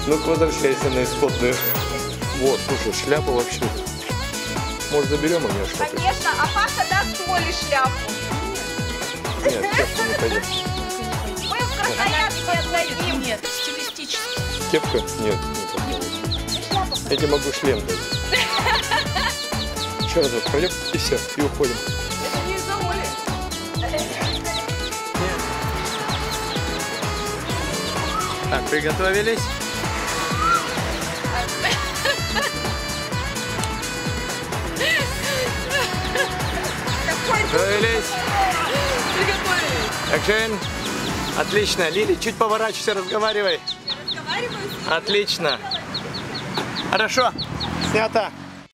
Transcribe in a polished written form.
Ну-ка, возвращайся на исходную. Вот, слушай, шляпа вообще. Может, заберем у меня шляпу? Конечно, а Паша даст Оле шляпу. Нет, кепка не пойдет. Мы в Красноярске отдадим. Нет, стилистически. Кепка? Нет, не подходит. Я тебе могу шлем дать. Еще разок пройдем и все, и уходим. Это не из-за Оли. Так, приготовились? Приготовились? Приготовились. Экшен. Отлично. Лили, чуть поворачивайся, разговаривай. Разговариваю с ним. Отлично. Хорошо. Снято.